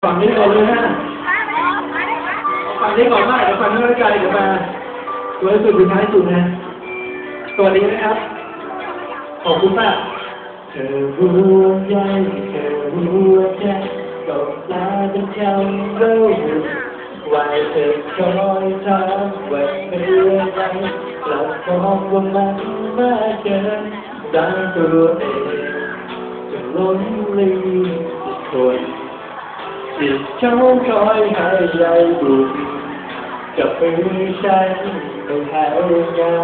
ฝั่งนี้ก่อนเลยฮะฝั่งนี้ก่อนมากเดี๋ยวฝั่งนี้ไม่ไกลเดี๋ยวมาตัวสุดท้ายสุดนะสวัสดีนะครับขอบคุณมากเธอรู้ใจเธอรู้ใจตกตาจนจำเราไว้เธอคอยถามว่าเป็นอะไรกลับมองว่ามันมากเกินได้ตัวเองจะล้นลืมคนที่เขาคอยให้ใยบุญกับมือฉันไม่ให้เงา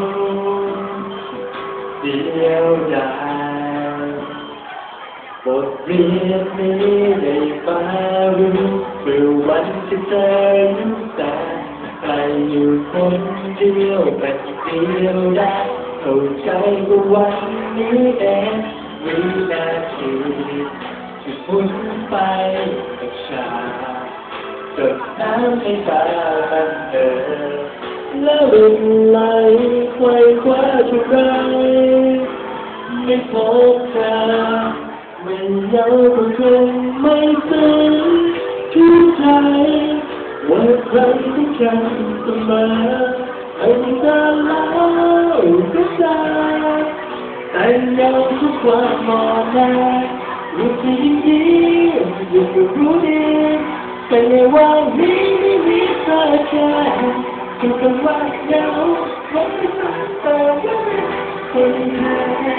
เดียวดายบทเรียนนี้ได้มารู้เมื่อวันที่เธออยู่แต่ใครอยู่คนเดียวเป็นเดียวได้เข้าใจว่าวันนี้เองวินาทีที่พุ่งไปกับชาจดน้ำให้ตามันเดินแล้วรินไหลไขว่คว้าทุกไรไม่พบเธอไม่เหงาคงไม่ซึ้งทุกใจว่าใครที่ฉันเสมอให้เธอแล้วก็ได้แต่เงาทุกความมองแน่รู้สึกดีอยู่รู้ดีแต่ในวันนี้ไม่มีเธอแค่คือคำว่าเหงาไม่ต้องแต่ว่าคนแค่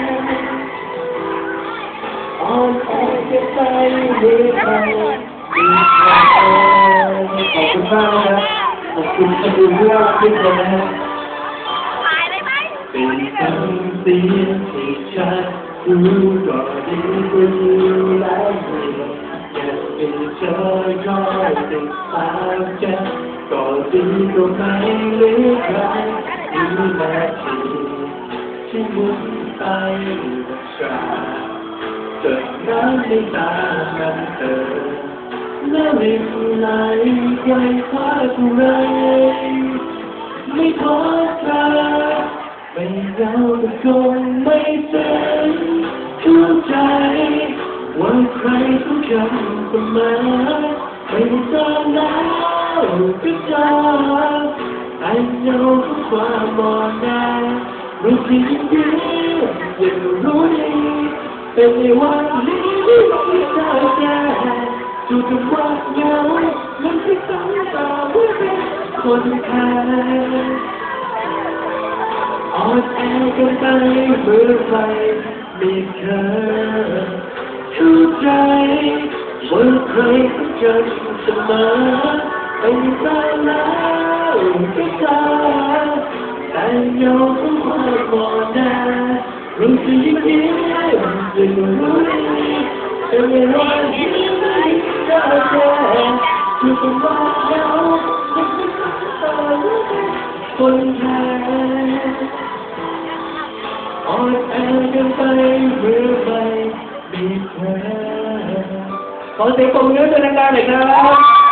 อ่อนแอจะไปหรือไปขอบคุณมากนะครับขอบคุณที่ดูเรื่องทุกคนนะฮะเป็นคำเสียงที่ชัดรู้ก็ดีกว่าอยู่แล้วอยากเป็นเธอคอยติดตามฉันก็ดีกว่าไม่เหลือใครวินาทีที่มุ่งไปกับชาจดน้ำในตามันเติมแล้วรินไหลไขว่คว้าทุกไรไม่พบเธอไม่เหงาแต่คงไม่เป็นทุกใจว่าใครต้องจำเสมอไม่เจอแล้วก็เจอแต่เงาของความมองแน่รู้สึกดียังรู้ดีเป็นในวันนี้ที่ไม่เจอแก่จู่ๆว่าเหงามันที่ต้องตาว่าเป็นคนแค่อ่อนแอกันไปเมื่อไรไม่เคยเข้าใจว่าใครต้องจำเสมอเป็นตายแล้วก็ตายแต่เงาของความมองหน้ารู้สึกยิ่งยิ่งยิ่งรู้ดีเป็นเวลาที่ไม่ได้แค่คือคำว่าเหงาไม่ต้องตายคนแค่อ่อนแอกันไปเมื่อไรมีเธอขอเสียงปรบมือด้วยดังๆหน่อยครับ